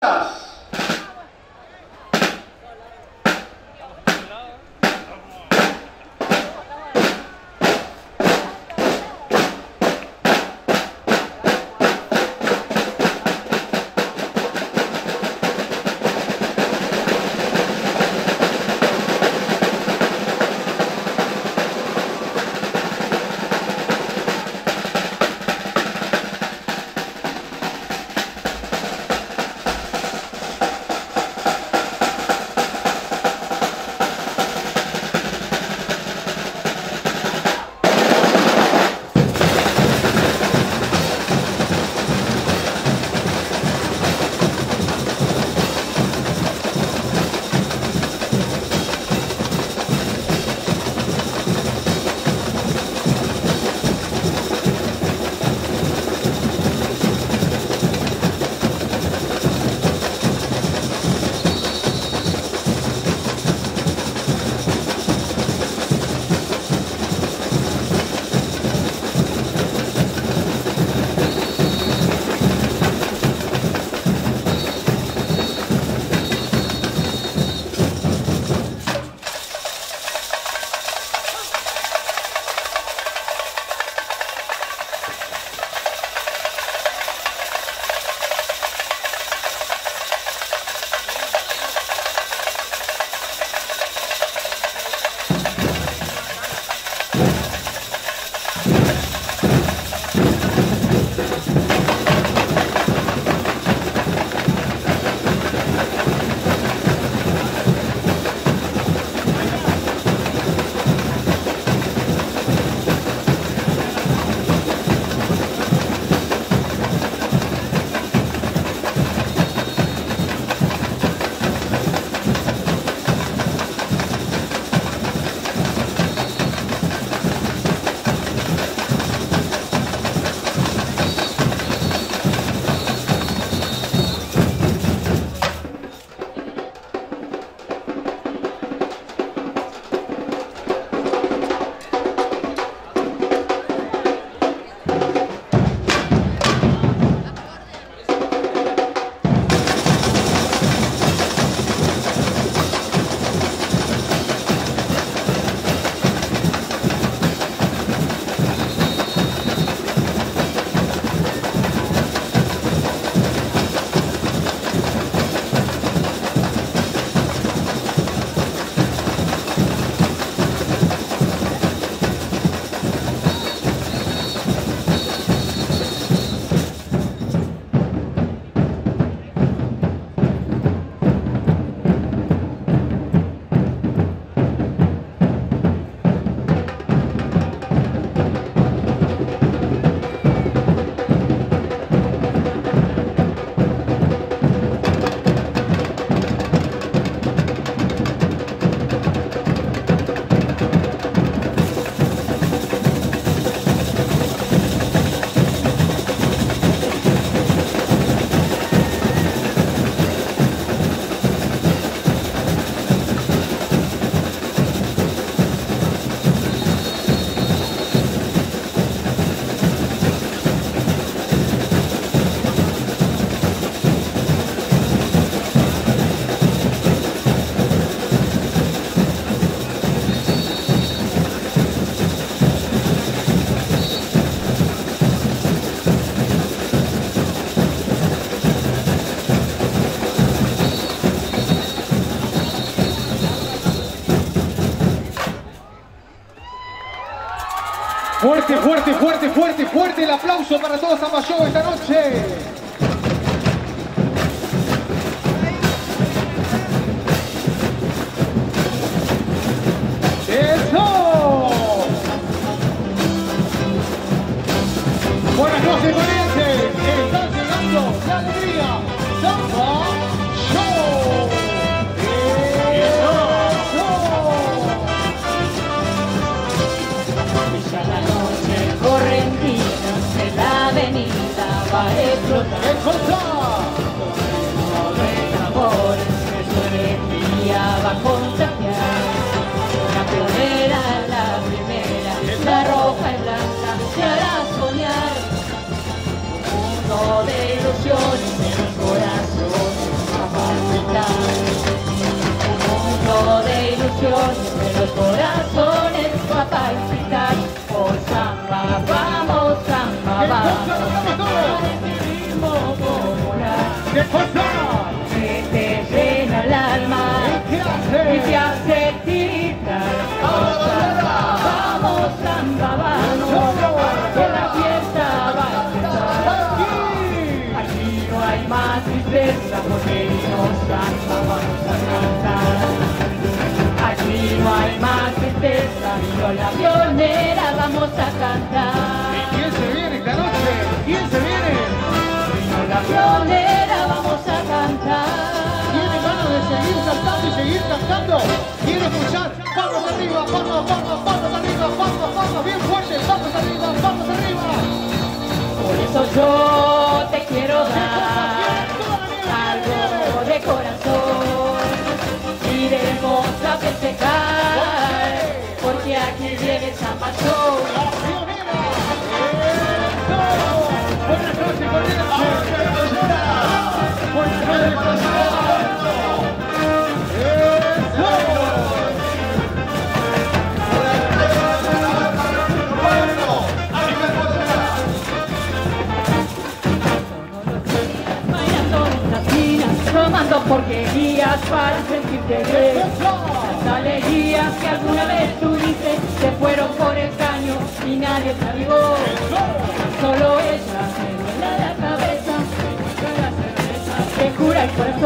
Fuerte, fuerte, fuerte, fuerte, fuerte el aplauso para todos Samba Show esta noche. ¡Eso! Buenas noches, valientes. Están llegando la alegría. Samba Show. Ya la noche correntina en la avenida va a explotar. y te hace tiritar. Vamos, samba, vamos, que la fiesta va a empezar. Aquí no hay más tristeza, porque no samba vamos a cantar. Aquí no hay más tristeza, vino la pionera, vamos a cantar. ¿Y quién se viene esta noche? ¿Quién se viene? Vino la pionera, vamos a cantar. ¿Tiene ganas de seguir saltando y seguir cantando? ¿Quiere escuchar? Palmas arriba, palmas, palmas, palmas arriba, palmas, palmas, bien fuerte, palmas arriba, palmas arriba. Por eso yo te quiero dar algo de corazón. Iremos a festejar, porque aquí viene San Pastor. ¡La pionera! ¡Eso! Buenas noches, Cornelia. Buenas noches, Cornelia. Bailando en la esquina, tomando porquerías para sentirte bien. Las alegrías que alguna vez tuviste se fueron por el caño y nadie te avivó. Solo ella me duele la cabeza, me muestra la cerveza, te cura el corazón.